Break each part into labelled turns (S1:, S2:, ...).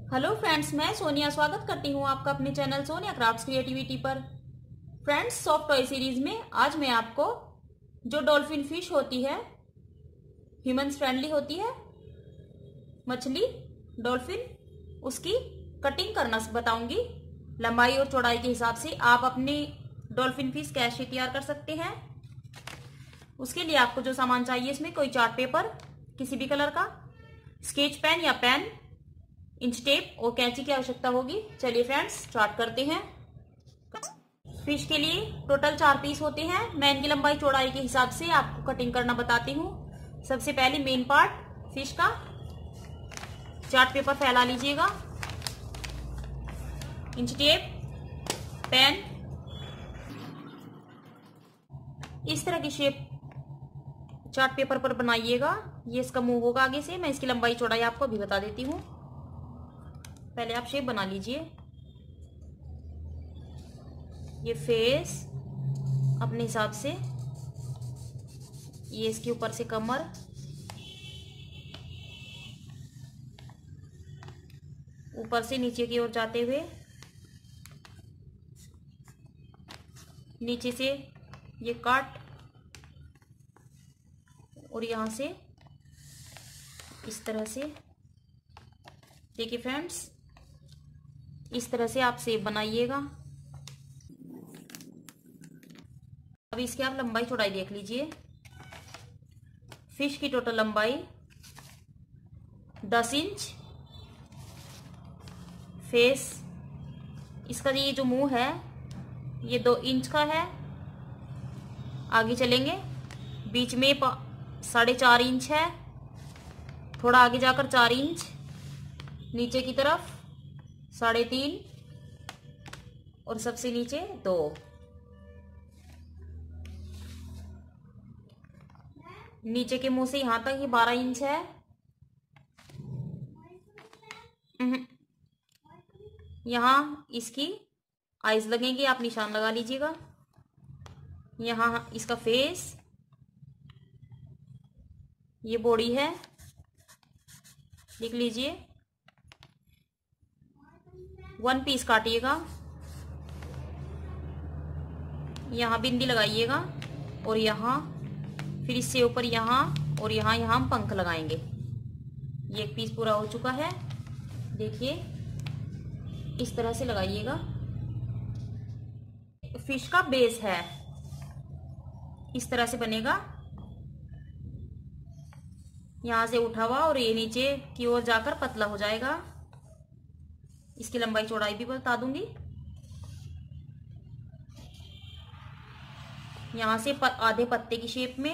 S1: Hello friends, मैं सोनिया स्वागत करती हूँ आपका अपने चैनल सोनिया क्राफ्ट्स क्रिएटिविटी पर। फ्रेंड्स, सॉफ्ट टॉय सीरीज में आज मैं आपको जो डॉल्फिन फिश होती है, ह्यूमंस फ्रेंडली होती है मछली डॉल्फिन, उसकी कटिंग करना बताऊंगी। लंबाई और चौड़ाई के हिसाब से आप अपनी डॉल्फिन फिश कैसे तैयार कर सकते हैं। उसके लिए आपको जो सामान चाहिए, इसमें कोई चार्ट पेपर किसी भी कलर का, स्केच पेन या पेन, इंच टेप और कैंची की आवश्यकता होगी। चलिए फ्रेंड्स, स्टार्ट करते हैं। फिश के लिए टोटल 4 पीस होते हैं। मैं इनकी लंबाई चौड़ाई के हिसाब से आपको कटिंग करना बताती हूँ। सबसे पहले मेन पार्ट फिश का चार्ट पेपर फैला लीजिएगा, इंच टेप, पेन, इस तरह की शेप चार्ट पेपर पर बनाइएगा। ये इसका मुंह होगा आगे से। मैं इसकी लंबाई चौड़ाई आपको अभी बता देती हूँ। पहले आप शेप बना लीजिए। ये फेस अपने हिसाब से, ये इसके ऊपर से कमर, ऊपर से नीचे की ओर जाते हुए, नीचे से ये काट और यहां से इस तरह से। देखिए फ्रेंड्स, इस तरह से आप शेप बनाइएगा। अब इसकी आप लंबाई चौड़ाई देख लीजिए। फिश की टोटल लंबाई 10 इंच। फेस, इसका ये जो मुंह है ये 2 इंच का है। आगे चलेंगे, बीच में 4.5 इंच है, थोड़ा आगे जाकर 4 इंच, नीचे की तरफ 3.5 और सबसे नीचे 2। नीचे के मुंह से यहां तक ये 12 इंच है। यहां इसकी आईज लगेंगी, आप निशान लगा लीजिएगा। यहां इसका फेस, ये बॉडी है, लिख लीजिए। 1 पीस काटिएगा, यहाँ बिंदी लगाइएगा और यहाँ फिर इससे ऊपर यहाँ और यहाँ हम पंख लगाएंगे। ये 1 पीस पूरा हो चुका है। देखिए, इस तरह से लगाइएगा। फिश का बेस है, इस तरह से बनेगा। यहाँ से उठा हुआ और ये नीचे की ओर जाकर पतला हो जाएगा। इसकी लंबाई चौड़ाई भी बता दूंगी। यहां से आधे पत्ते की शेप में।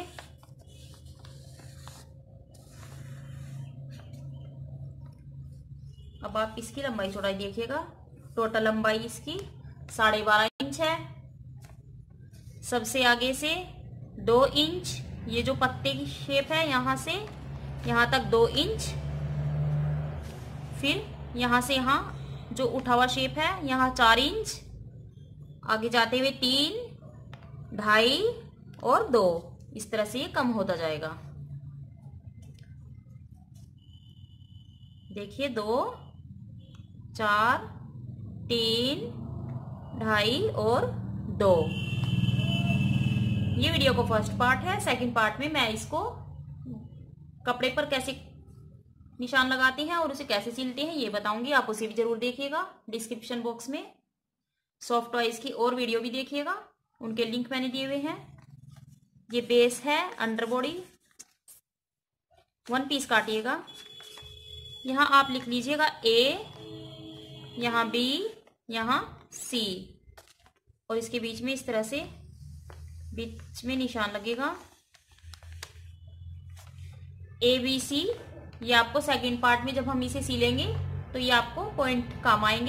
S1: अब आप इसकी लंबाई चौड़ाई देखिएगा। टोटल लंबाई इसकी 12.5 इंच है। सबसे आगे से 2 इंच, ये जो पत्ते की शेप है यहां से यहां तक 2 इंच। फिर यहां से यहां जो उठा हुआ शेप है यहाँ 4 इंच, आगे जाते हुए 3, 2.5 और 2। इस तरह से ये कम होता जाएगा। देखिए, 2, 4, 3, 2.5 और 2। ये वीडियो का फर्स्ट पार्ट है। सेकंड पार्ट में मैं इसको कपड़े पर कैसे निशान लगाते हैं और उसे कैसे सिलते हैं ये बताऊंगी। आप उसे भी जरूर देखिएगा। डिस्क्रिप्शन बॉक्स में सॉफ्ट टॉयज की और वीडियो भी देखिएगा, उनके लिंक मैंने दिए हुए हैं। ये बेस है, अंडर बॉडी। 1 पीस काटिएगा। यहाँ आप लिख लीजिएगा A, यहाँ B, यहाँ C और इसके बीच में इस तरह से बीच में निशान लगेगा। ABC, ये आपको सेकंड पार्ट में जब हम इसे सिलेंगे तो ये आपको पॉइंट काम आएंगे।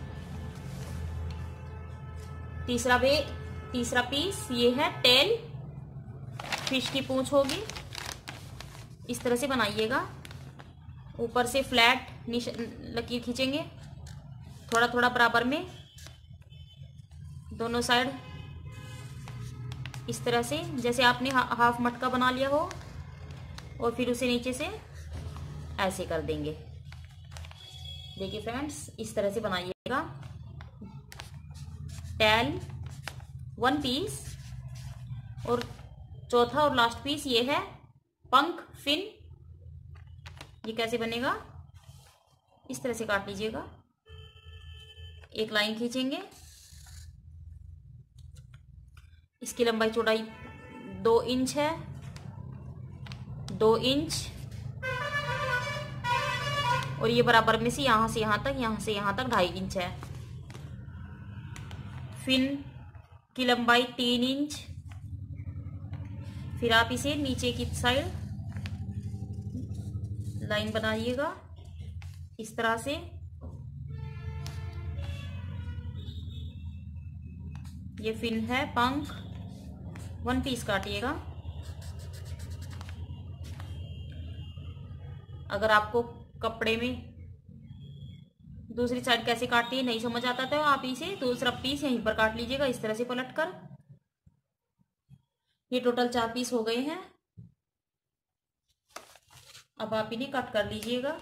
S1: तीसरा पीस ये है टेल, फिश की पूंछ होगी। इस तरह से बनाइएगा। ऊपर से फ्लैट लकीर खींचेंगे, थोड़ा थोड़ा बराबर में दोनों साइड, इस तरह से जैसे आपने हाफ मटका बना लिया हो। और फिर उसे नीचे से ऐसे कर देंगे। देखिए फ्रेंड्स, इस तरह से बनाइएगा। टेल 1 पीस और चौथा और लास्ट पीस ये है पंख फिन। ये कैसे बनेगा, इस तरह से काट लीजिएगा। एक लाइन खींचेंगे, इसकी लंबाई चौड़ाई 2 इंच है, 2 इंच, और ये बराबर में से यहां से यहां तक, यहां से यहां तक 2.5 इंच है। फिन की लंबाई 3 इंच। फिर आप इसे नीचे की साइड लाइन बनाइएगा इस तरह से। ये फिन है पंख, 1 पीस काटिएगा। अगर आपको कपड़े में दूसरी साइड कैसे काटती है नहीं समझ आता तो आप इसे दूसरा पीस यहीं पर काट लीजिएगा, इस तरह से पलट कर। ये टोटल 4 पीस हो गए हैं। अब आप इन्हें कट कर लीजिएगा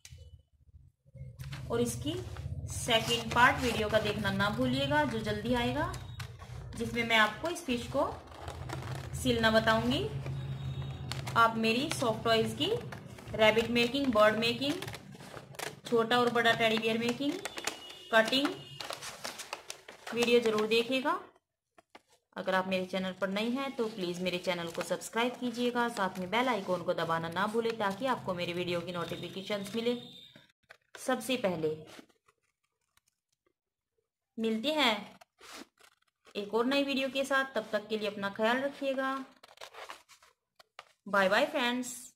S1: और इसकी सेकंड पार्ट वीडियो का देखना ना भूलिएगा, जो जल्दी आएगा, जिसमें मैं आपको इस फिश को सिलना बताऊंगी। आप मेरी सॉफ्ट टॉयज की रैबिट मेकिंग, बर्ड मेकिंग, छोटा और बड़ा teddy bear making, cutting video जरूर देखिएगा। अगर आप मेरे चैनल पर नए हैं तो प्लीज़ मेरे चैनल को सब्सक्राइब कीजिएगा, साथ में बेल आइकॉन को दबाना ना भूलें ताकि आपको मेरे वीडियो की नोटिफिकेशंस मिले सबसे पहले। मिलते हैं एक और नई वीडियो के साथ, तब तक के लिए अपना ख्याल रखिएगा। Bye bye friends.